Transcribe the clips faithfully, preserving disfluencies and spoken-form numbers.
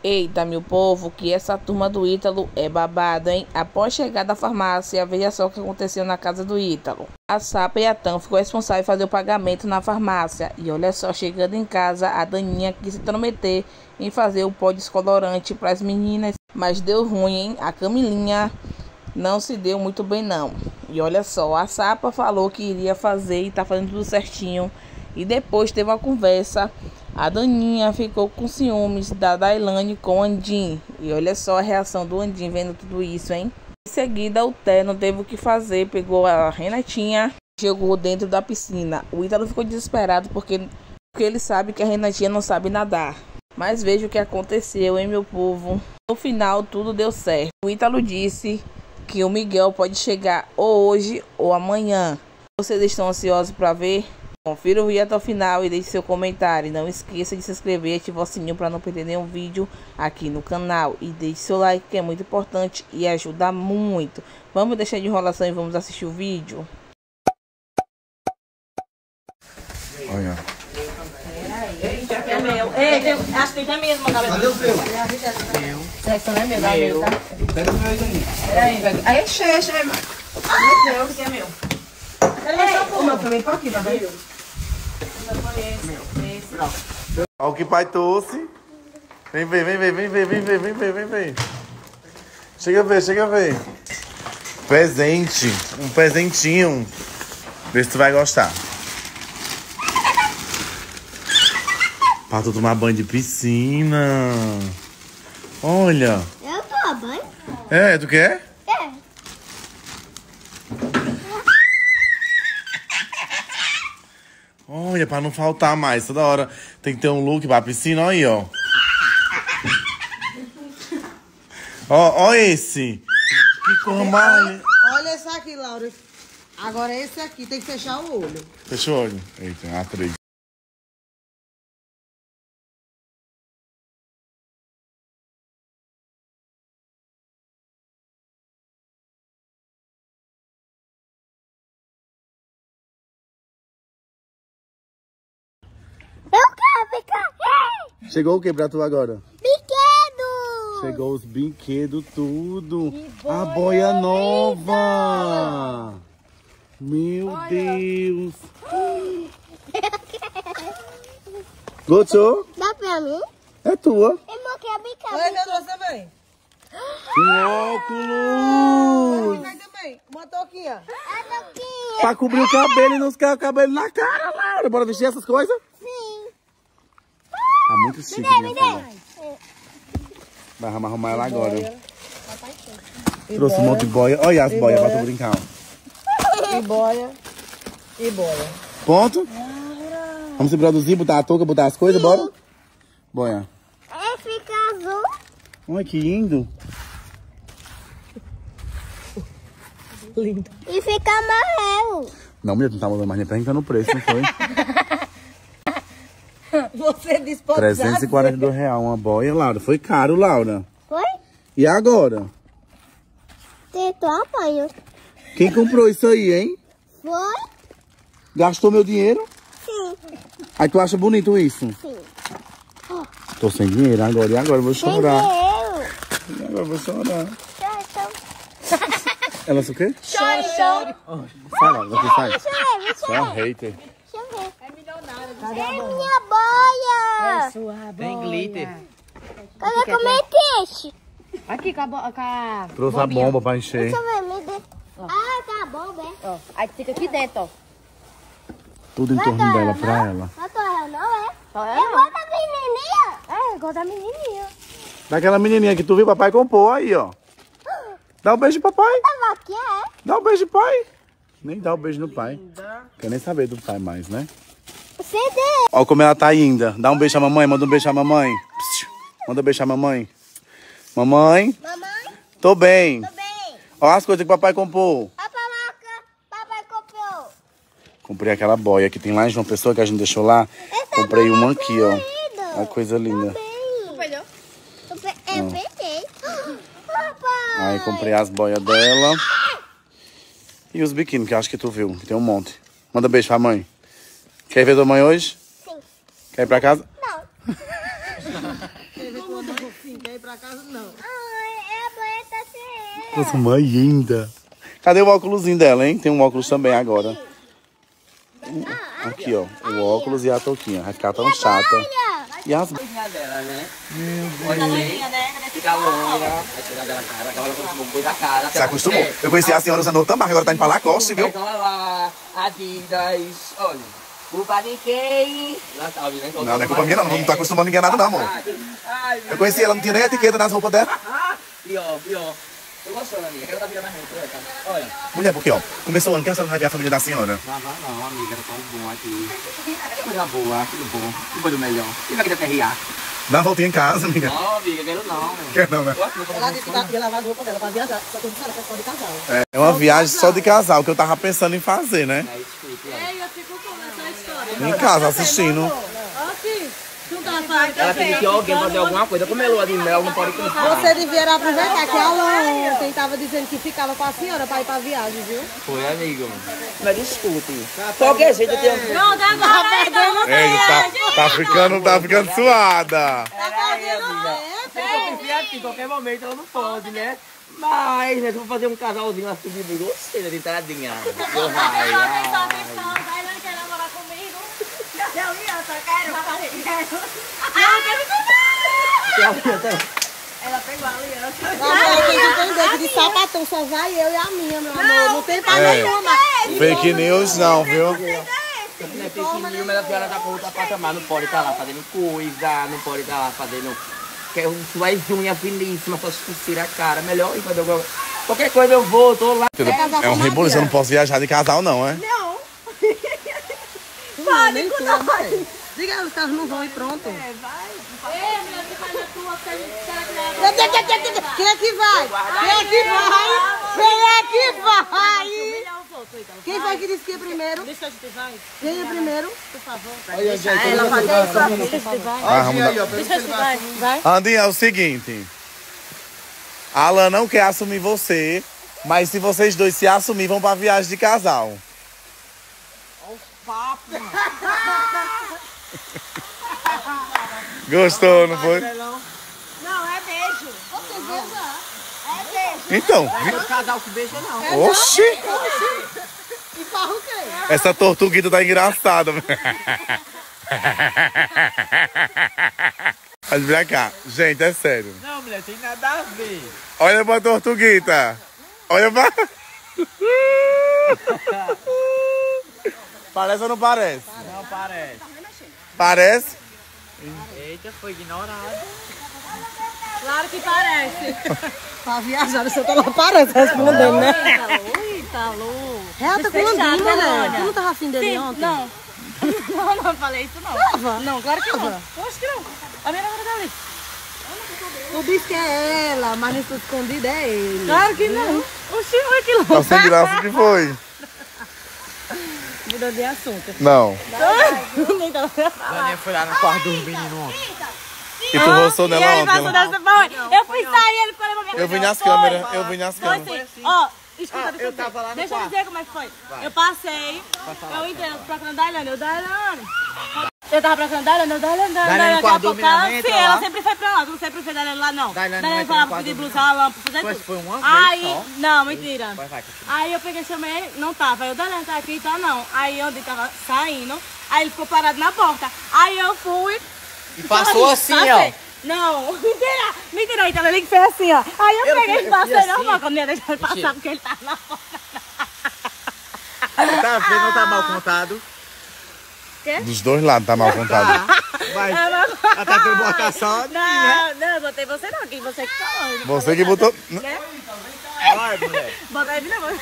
Eita, meu povo, que essa turma do Ítalo é babado, hein? Após chegar da farmácia, veja só o que aconteceu na casa do Ítalo. A Sapa e a Tam ficou responsável por fazer o pagamento na farmácia. E olha só, chegando em casa, a Daninha quis se intrometer em fazer o pó descolorante para as meninas. Mas deu ruim, hein? A Camilinha não se deu muito bem, não. E olha só, a Sapa falou que iria fazer e tá fazendo tudo certinho. E depois teve uma conversa. A Daninha ficou com ciúmes da Dailane com o Andim. E olha só a reação do Andim vendo tudo isso, hein? Em seguida, o Terno teve o que fazer. Pegou a Renatinha e jogou dentro da piscina. O Ítalo ficou desesperado porque, porque ele sabe que a Renatinha não sabe nadar. Mas veja o que aconteceu, hein, meu povo? No final, tudo deu certo. O Ítalo disse que o Miguel pode chegar ou hoje ou amanhã. Vocês estão ansiosos para ver? Confira o vídeo até o final e deixe seu comentário. Não esqueça de se inscrever e ativar o sininho para não perder nenhum vídeo aqui no canal. E deixe seu like, que é muito importante e ajuda muito. Vamos deixar de enrolação e vamos assistir o vídeo. Olha. É meu. Ei, acho que é mesmo, galera. Cadê o seu? Meu. Essa não é meu, meu. Pega o meu aí, Daninha. Peraí, pega. Aí é cheio, cheio. Ah, meu, que é meu. Ei, o meu também tá aqui, tá vendo? Olha o que pai trouxe. Vem ver, vem ver, vem ver, vem ver, vem ver, vem ver. Chega a ver, chega a ver. Presente. Um presentinho. Vê se tu vai gostar. Pra tu tomar banho de piscina. Olha. Eu tomo banho? É, tu quer? É. Olha, pra não faltar mais. Toda hora tem que ter um look pra piscina. Olha aí, ó. Ó, ó esse. Que cor mais... Olha esse aqui, Laura. Agora esse aqui tem que fechar o olho. Fecha o olho. Eita, a três. Eu quero ficar. Ei! Chegou o que pra tu agora? Brinquedo! Chegou os brinquedos, tudo. A boia nova. Meu Deus. Gostou? Dá pra mim? É tua. Eu quero brincar. Olha, meu Deus também. Um óculos. Vai também. Uma touquinha. A toquinha. Pra cobrir o cabelo e não ficar o cabelo na cara, Laura. Bora vestir essas coisas? Sim. Tá muito chique, minha filha. Vai arrumar ela agora. Trouxe um monte de boia. Olha as boias pra tu brincar. E boia. E boia. Ponto? Vamos se produzir, botar a touca, botar as coisas, bora? Boia. É fica azul. Olha que lindo. Lindo. E fica amarelo. Não, mulher, tu não tá mandando mais nem perguntando o preço, não foi? Você disse pode trezentos e quarenta e dois reais uma boia, Laura. Foi caro, Laura. Foi? E agora? Tentou apanho. Quem comprou isso aí, hein? Foi? Gastou meu dinheiro? Sim. Aí tu acha bonito isso? Sim. Tô sem dinheiro agora. E agora? Eu vou chorar. Eu. E agora eu vou chorar. Chora, Ela o quê? chora. Chora. Sai, Laura. Você sai. Deixa eu ver, deixa Só eu um ver. hater. Deixa eu ver. É milionário. Cadê a minha boia? Sua boia. Tem glitter. Cadê como é que enche? Aqui com a, bo- com a Trouxe a bombinha. bomba pra encher. Deixa eu ver, me dê. Ah, tá bom, né? Ó, aí fica aqui dentro, ó. Tudo em torno dela pra ela. Não tô ela, não é? Só É ela. igual da menininha. É, igual da menininha. Daquela menininha que tu viu, papai comprou aí, ó. Dá um beijo, papai. Tava aqui, é? Dá um beijo, pai. Nem dá um beijo no pai. Quer nem saber do pai mais, né? C D. Olha como ela tá ainda. Dá um beijo à mamãe, manda um beijo à mamãe. Psiu. Manda um beijo à mamãe. Mamãe, Mamãe, tô bem. tô bem. Olha as coisas que o papai comprou. A palavra papai comprou. Comprei aquela boia que tem lá em João Pessoa que a gente deixou lá. Comprei uma aqui, ó. Olha que coisa linda. Bem. Perdeu? Eu peguei. Papai. Aí comprei as boias dela. E os biquíni, que eu acho que tu viu, que tem um monte. Manda beijo pra mãe. Quer ver tua mãe hoje? Sim. Quer ir pra casa? Não. Sim, quer ir pra casa, não. Ai, a banha tá sem Nossa, mãe linda. Cadê o óculosinho dela, hein? Tem um óculos também agora. Aqui, ó. O óculos e a touquinha. Vai ficar tão chata. E as... dela, né? Fica longa, vai tirar dela cara, agora ela acostumou coisa da cara. Se acostumou. Eu conheci a senhora usando outra marca, agora tá indo pra Lacoste, viu? Então, olha lá, Adidas, olha. Culpa de quem? Lá tá, né? Não, não é culpa minha, não. Não tô acostumando ninguém a nada, não, amor. Eu conheci ela, não tinha nem etiqueta nas roupas dela. Pior, pior. Tô gostando, amiga. Ela tá virando a roupa, tá? Olha. Mulher, porque, ó, começou o ano que a senhora vai ver a família da senhora. Não, vai não, amiga. Tá bom aqui. Coisa boa, tudo bom. Que coisa melhor. Quem vai querer aterriar? Dá uma voltinha em casa, amiga. Não, amiga, quero não. Quer não, né? Ela disse que tá- ia lavar a roupa dela pra viajar. Só que eu disse, olha, só de casal. É uma viagem só de casal, que eu tava pensando em fazer, né? É isso, Ei, eu fico com essa história. Em casa, assistindo. Aqui, tu tá falando. ela pediu que alguém fazer alguma coisa. Como é lua de mel, não pode comprar. Você devia aproveitar que a Alan ontem tava dizendo que ficava com a senhora pra ir pra viagem, viu? Foi, amigo. Mas discute. Qualquer jeito eu tenho... Pronto, agora então. É, tá, tá ficando, tá ficando suada. Peraí, amiga. Eu pensei assim, qualquer momento ela não pode, né? Mas, né, se eu vou fazer um casalzinho assim de mim, gostei da entradinha. Eu vai, Atenção, atenção, a Daiane quer namorar comigo. Eu ia, só quero, quero. Ela pegou a aliança. Agora tem que entender que de sapatão só vai eu e a minha, meu amor. Não tem pra É. nenhuma. Fake news não, viu? Não é fake news, mas a senhora tá com outra patamar. Não pode estar lá fazendo coisa, não pode estar lá fazendo... Quer suas unhas finíssimas, suas pulseiras, cara. Melhor ir fazer alguma... Qualquer coisa eu vou, tô lá. É um reboliço, eu não posso viajar de casal, não, é? Não. Não, nem tu, mãe. Diga, os caras não vão e pronto. Ei, mulher, você faz a tua, você será que não Quem é que vai? Quem é que vai? Quem é que vai? Quem foi que disse que ia primeiro? Deixa eu te vai. Quem ia primeiro? Por favor. Ela vai. Deixa eu te vai. Ah, vamos dar- Deixa eu te vai. Vai. Andinha, é o seguinte. A Alan não quer assumir você, mas se vocês dois se assumir, vão pra viagem de casal. Gostou, não foi? Não, é beijo. Você beijar. É beijo. Então, Todo casal que beija, não. oxi! E farra o quê? Essa tortuguita tá engraçada. Mas pra cá. Gente, é sério. Não, mulher, tem nada a ver. Olha pra tortuguita. Olha pra... Parece ou não parece? Não parece. Parece? Eita, foi ignorado. Claro que parece. Pra viajar, você tá lá parece respondendo, né? Ui, tá louco. Ela tá com Fechado, Landinha, né? olha. Tu não tava afim dele Sim, ontem? não. Não, não falei isso não. Tava. Não, claro que não. Acho que não. A minha namorada tá ali. Tu disse que é ela, mas nesse escondido é ele. Claro que não. Oxi, olha que louco. Tá sem graça que foi? Mudou de assunto. Não. Nem tava Daniel foi lá no quarto dos meninos ontem. E tu roçou E nela ele ontem? passou né? dessa foi. Eu fui sair, ele ficou levando minha Eu vi nas Foi. câmeras, eu vi nas Foi câmeras. sim. Ó, escuta, Ah, deixa eu eu dizer. tava lá no Deixa eu quarto. dizer como é que foi. Eu passei, eu entrei procurando Dailane, eu Dailane. Eu tava procurando Dailane, eu Dailane, Dailane. Dailane Daqui a guardou pouco ela, minha mente, sim, ó ela lá. sempre foi pra lá. Tu não sempre foi Dailane lá, não. Dailane Dailane não foi lá entrou pra no pedir quarto blusa, ela pra fazer Pois tudo. foi uma vez Aí, só. não, mentira. Vai, vai. Aí eu peguei, chamei ele, não tava. Aí eu, Dailane, tá aqui, tá não. Aí onde ele tava saindo, aí ele ficou parado na porta. Aí eu fui... E passou assim, ó. Não, mentira, mentira, então ele que fez assim, ó. Aí eu, Eu peguei fiz- e eu passei fiz normal, assim. quando ia deixar ele passar, Mentira. porque ele tava na porta. Tá vendo, não tá mal contado? Dos dois lados tá mal contado. Vai. Ela tá querendo botar só de mim, né? Não, não, eu botei você não, que você que falou. eu não Você falei que nada. botou... Né? Vai, mulher. Bota ele na mão.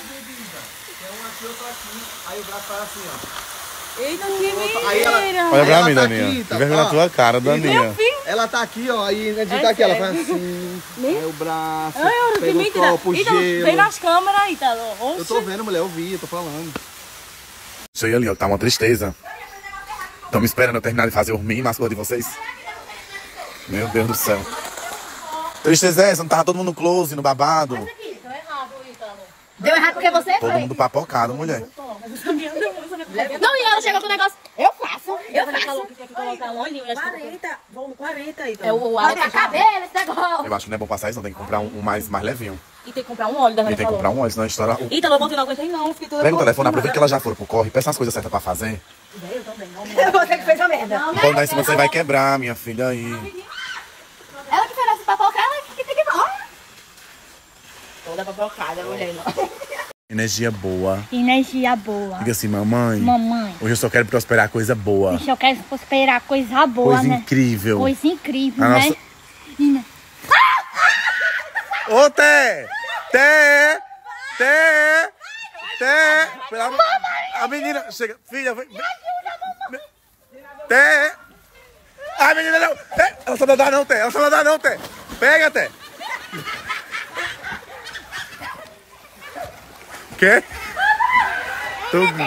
Aí o braço faz assim, ó. Eita, que Aí ela- mentira. Olha pra Ela mim, tá Daninha. aqui, tá- Que vergonha na ó. tua cara, Daninha. Ela tá aqui, ó. Aí a gente É tá aqui, ela sério? faz assim. Aí o braço. Ai, Auro, que pega o mentira. copo, Então, gelo. vem nas câmeras aí, tá? Eu tô vendo, mulher, eu vi, eu tô falando. Isso aí ali, ó, tá uma tristeza. Estão me esperando eu terminar de fazer o mínimo as coisas de vocês. Meu Deus do céu. Tristeza é essa, não tava todo mundo no close, no babado. Deu errado porque você Todo mundo papocado, mulher. Não, e ela chegou com o negócio. Eu faço. Eu falou que tinha que colocar um olhinho. quarenta, vamos quarenta aí. É o alto. cabelo, esse negócio. Eu acho que não é bom passar isso, não. Tem que comprar um, um mais, mais levinho. E tem que comprar um óleo da E tem que comprar um óleo, senão a história... Então, eu voltei, não aguentei não. Fiquei toda Pega o telefone, aproveita que ela já foi pro corre, peça as coisas certas pra fazer. Você que fez a merda. Quando daí se você vai quebrar, minha filha, aí. Ela que fez essa papoca, ela que tem que morrer. toda papocada, mulher. Energia boa. Energia boa. Diga assim, mamãe. Mamãe. Hoje eu só quero prosperar coisa boa. Hoje eu quero prosperar coisa boa, Coisa né? incrível. Coisa incrível, A né? nossa- Ina. Ô, Té! Té! Té! Té! Pela... A menina... Chega. Filha, vem. Té! Ai, menina, não! Té! Ela só não dá não, Té! Ela só não dá não, Té! Pega, Té! Quê? Tudo.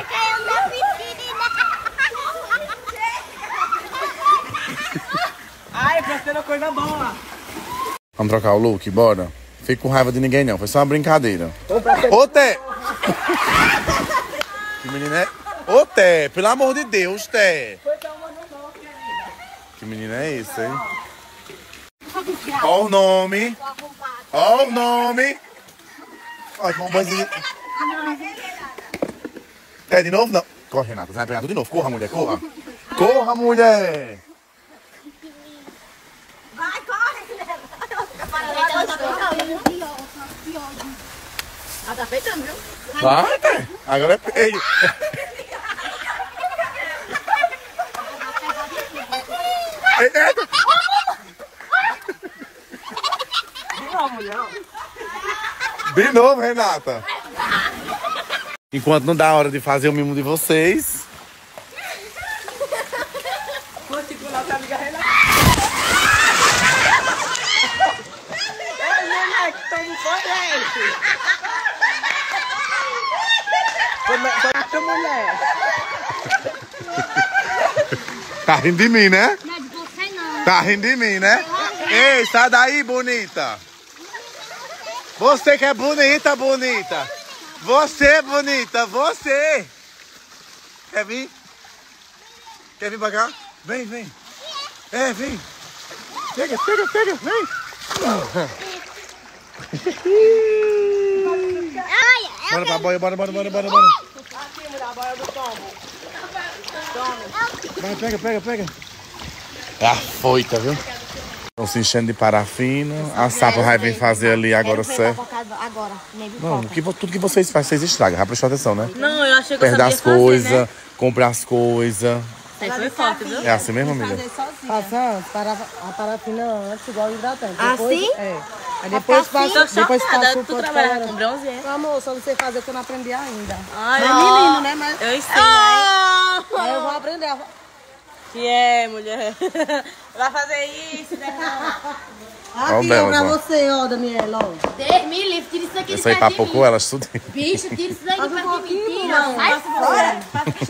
Ai, prestando coisa boa. Vamos trocar o look, bora? Fico com raiva de ninguém não, foi só uma brincadeira. Ô, Té! Que menina é... Ô, Té, pelo amor de Deus, Té! Que menina é esse, hein? Ó o nome! Ó o nome! Ó, tomar um banhozinho. É, de novo? Não. Corre, Renata, você vai pegar tudo de novo. Corra, mulher, corra. Corra, mulher! Vai, corre, Ela tá feitando, viu? Vai, Té! Agora é feio. Ei, ei, Não, mulher. De novo, Renata. Enquanto não dá a hora de fazer o mimo de vocês. Vou segurar nossa amiga Renata. Ei, moleque, tamo corrente. Essa mulher. Tá rindo de mim, né? Não é de você, não. Tá rindo de mim, né? Ei, sai daí, bonita. Você que é bonita, bonita. Você, bonita, você. Quer vir? Quer vir pra cá? Vem, vem. É, vem. Pega, pega, pega, vem. Bora pra boia, bora, bora, bora, bora, bora. Aqui, mulher, a boia do tombo. Vai, pega, pega, pega. É a foita, viu? Estão se enchendo de parafina. A Sapa vai vir fazer ali agora, certo? Agora, nem me Não, que, vo- tudo que vocês fazem, vocês estragam. Já prestou atenção, né? Não, eu achei que eu Perde sabia as fazer, coisas, né? compra as coisas. Isso aí foi forte, viu? É assim mesmo, amiga? Passa antes, para, a parafina antes, igual o hidratante. Assim? Depois, é. Aí depois passa, Tô depois chocada, passa o tu pó de trabalha colorante. com bronze, é? Meu amor, só não sei fazer que eu não aprendi ainda. Ai, é ó. menino, né? Mas Eu ensino, hein? aí eu vou aprender. Que é, mulher. Vai fazer isso, né? Ó o Aqui, Bela, ó, pra ó. você, ó, Daniela, ó. Deus me livre, tira isso aqui de Essa aí perto de papocou mim. elas tudo. Bicho, tira isso daí de Faz um perto de mim. pouquinho, Tira, não. sai fora.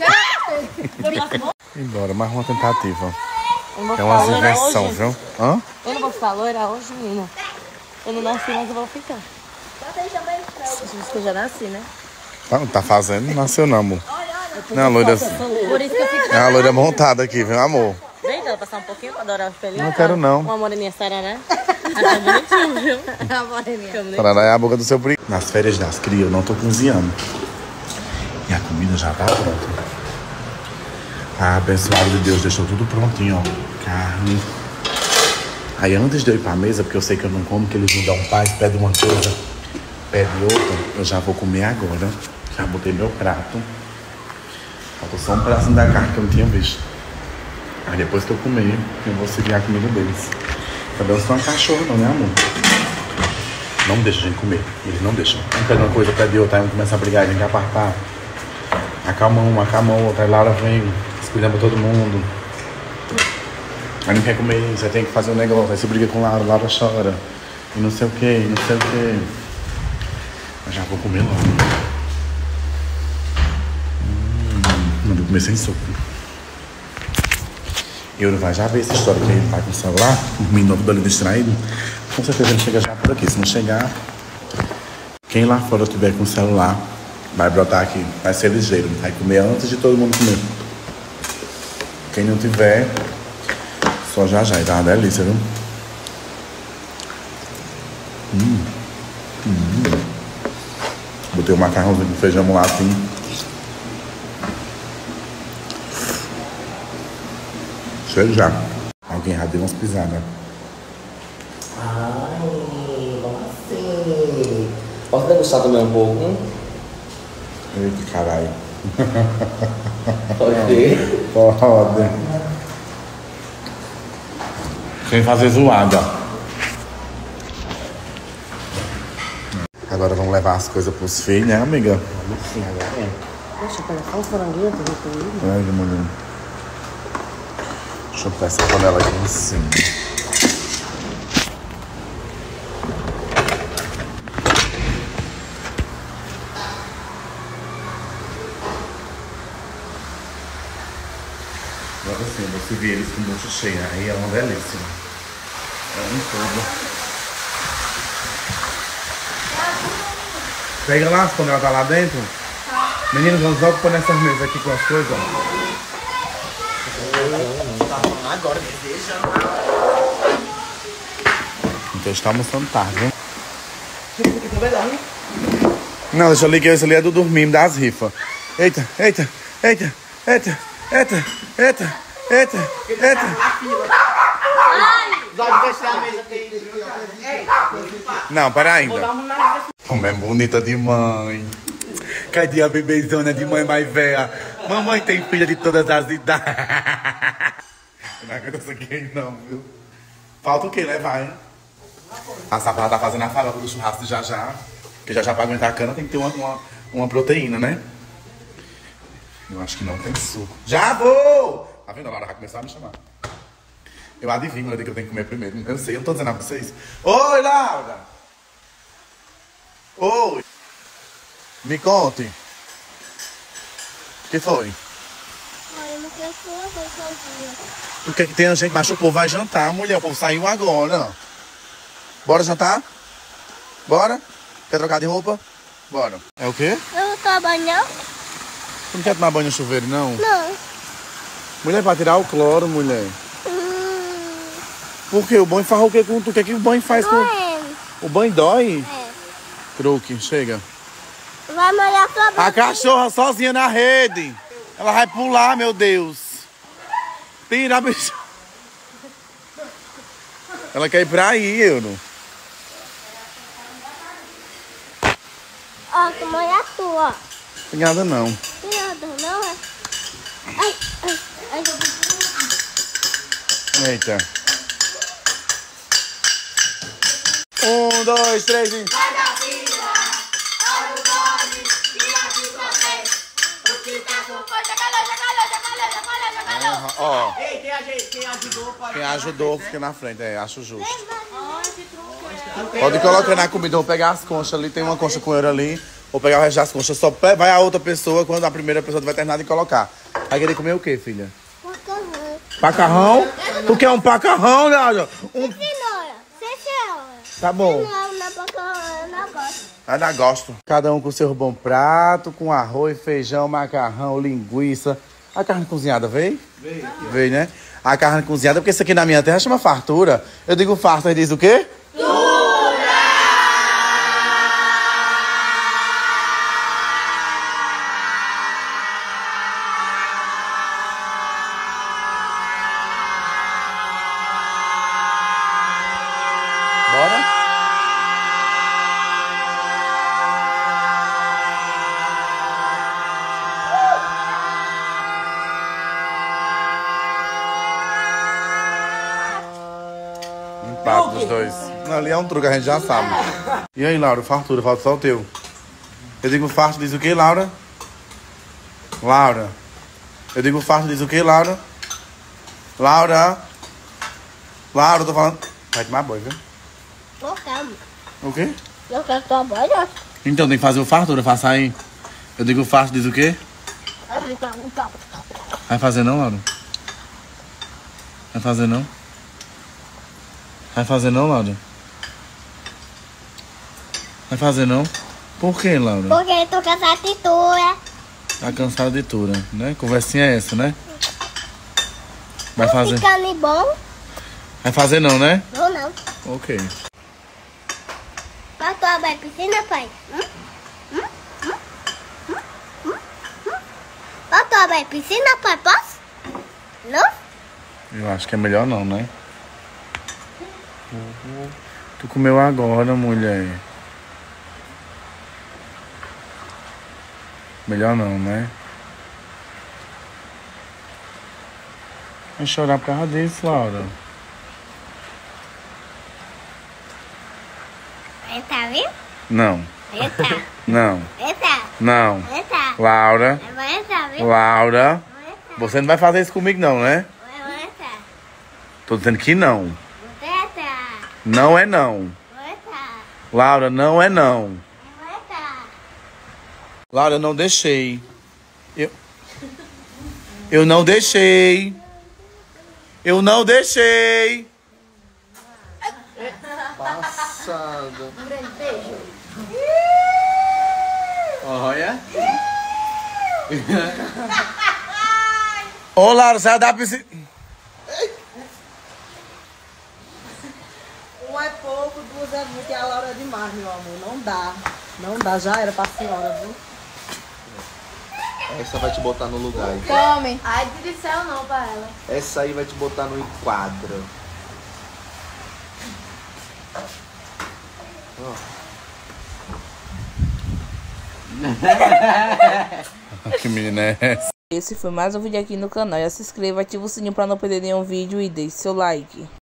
Embora, mais uma tentativa. Eu não vou É uma ficar loira inversão, hoje. viu? Hã? Eu não vou ficar loira hoje, menina. Eu não nasci, mas eu vou ficar. Acho que eu já nasci, né? Tá, tá fazendo, nasceu não, amor. Não, a loira, Por isso que eu fico. é a loira montada aqui, viu, amor? Vem, então, passar um pouquinho pra adorar os pelinhos. Não quero, não. Uma moreninha séria, né? Acho bonitinho, viu? A moreninha. Parará é a boca do seu brinco. Nas férias das crias, eu não tô cozinhando. E a comida já tá pronta. A abençoada de Deus deixou tudo prontinho, ó. Carne. Aí antes de eu ir pra mesa, porque eu sei que eu não como, que eles me dão paz, pedem uma coisa, pedem outra, eu já vou comer agora. Já botei meu prato. Faltou só um pedacinho da carne que eu não tinha visto. Aí depois que eu comer, eu vou seguir a comida deles. Também eu sou uma cachorra não, né, amor? Não deixa a gente comer. Eles não deixam. Um pede uma coisa, pede outra, aí um começa a brigar, a gente quer apartar. Acalma uma, acalma outra, aí Laura vem, escolhendo pra todo mundo. Aí não quer comer, você tem que fazer um negócio, aí você briga com Laura, Laura chora. E não sei o que, e não sei o que. Eu já vou comer logo. Hum, não vou comer sem sopa. Eu vai já ver essa história que ele tá com o celular, o menino dali distraído. Com certeza ele chega já por aqui. Se não chegar, quem lá fora tiver com o celular, vai brotar aqui. Vai ser ligeiro, vai comer antes de todo mundo comer. Quem não tiver, só já já. E tá uma delícia, viu? Hum. Hum. Botei o macarrãozinho com feijão lá assim. Chega já. Alguém já deu umas pisadas. Ai, como assim? Posso degustar também um pouco? Eita, caralho. Pode? Pode. Sem fazer zoada. Agora vamos levar as coisas pros filhos, né, amiga? Sim, agora é. Deixa eu pegar só um franguinho pra ver comigo. Ai, mulher. Deixa eu botar essa panela aqui em cima. Agora sim, eu vou servir eles com bucha cheia. Aí é uma delícia. É um todo. Pega lá quando ela tá lá dentro. Meninos, vamos logo pôr nessas mesas aqui com as coisas, ó. Agora, deseja. Então está almoçando tarde, viu? Não, deixa eu ligar, esse ali é do dormir, das rifas. Eita, eita, eita, eita, eita, eita, eita, eita. Não, para ainda. Como é bonita de mãe. Cadê a bebezona de mãe mais velha? Mamãe tem filha de todas as idades. Não aguento isso aqui não, viu? Falta o que levar, hein? A Sapada tá fazendo a farofa do churrasco de já já. Porque já já pra aguentar a cana tem que ter uma, uma, uma proteína, né? Eu acho que não tem suco. Já vou! Tá vendo? A Laura vai começar a me chamar. Eu adivinho, eu que eu tenho que comer primeiro. Eu sei, eu não tô dizendo a vocês. Oi, Laura! Oi! Me conte. O que foi? Ai, não quero falar sozinha. O que é que tem a gente? Mas o povo vai jantar, mulher. O povo saiu agora. Bora jantar? Bora? Quer trocar de roupa? Bora. É o quê? Eu vou tomar banho, não? Tu não quer tomar banho no chuveiro, não? Não. Mulher, pra tirar o cloro, mulher. Hum, Por quê? O banho faz o que com tu? O que é que o banho faz com... doendo. O banho dói? É. Truque, chega. Vai molhar sua boca. A cachorra sozinha na rede. Ela vai pular, meu Deus. Tira, bicho. Ela quer ir pra aí, Euro. Ó, que molhar a tua. Tem nada não. Tem nada, não é? Ai, ai, ai. Eita. Um, dois, três e... Ó, Ei, quem, aj- quem ajudou pode... quem ajudou fica na frente, é, acho justo. Pode colocar na comida, vou pegar as conchas ali, tem uma concha com euro ali. Vou pegar o resto das conchas, só pe- vai a outra pessoa quando a primeira pessoa tiver terminado de colocar. Vai querer comer o quê, filha? Pacarrão? Tu quer um pacarrão, Nádia? Um... Cenoura, sem cenoura. Tá bom. Não, na boca eu não gosto. Vai dar gosto. Cada um com seu bom prato, com arroz, feijão, macarrão, linguiça. A carne cozinhada veio? Veio. Veio, né? A carne cozinhada, porque isso aqui na minha terra chama fartura. Eu digo farta e diz o quê? Bora? Empate dos dois. Não, ali é um truque, a gente já sabe. E aí, Laura, fartura, falta só o teu. Eu digo farto, diz o quê, Laura? Laura. Eu digo farto, diz o quê, Laura? Laura. Laura, eu tô falando. Vai tomar banho, viu? Não quero. O quê? Não quero tomar banho. Então tem que fazer o fartura, faça aí. Eu digo farto, diz o quê? Vai fazer não, Laura? Vai fazer não? Vai fazer não, Laura? Vai fazer não? Por que, Laura? Porque eu tô cansada de tudo. Tá cansada de tudo, né? Conversinha é essa, né? Vai fazer. Ficando bom? Vai fazer não, né? Ou não? Ok. Posso abrir a piscina, pai? Hum? Hum? Hum? Hum? Hum? Hum? Posso abrir a piscina, pai? Posso? Não? Eu acho que é melhor não, né? Uhum. Tu comeu agora, mulher. Melhor não, né? Vai chorar por causa disso, Laura. Eita, viu? Não. Eita. Não. Eita. Não. Eita. Laura. Eita, viu? Laura. Você não vai fazer isso comigo não, né? Eita. Tô dizendo que não. Eita. Não é não. Eita. Laura, não é não. Eita. Laura, eu não deixei. Eu... Eu não deixei. Eu não deixei. Passada. Um grande beijo. Olha. Ô, Laura, sai da piscina. Um é pouco, duas é muito e a Laura é demais, meu amor. Não dá. Não dá, já era pra senhora, viu? Essa vai te botar no lugar aí. Come. Ai, de céu não pra ela. Essa aí vai te botar no enquadro. Que menina é essa? Esse foi mais um vídeo aqui no canal. Já se inscreva, ativa o sininho para não perder nenhum vídeo e deixe seu like.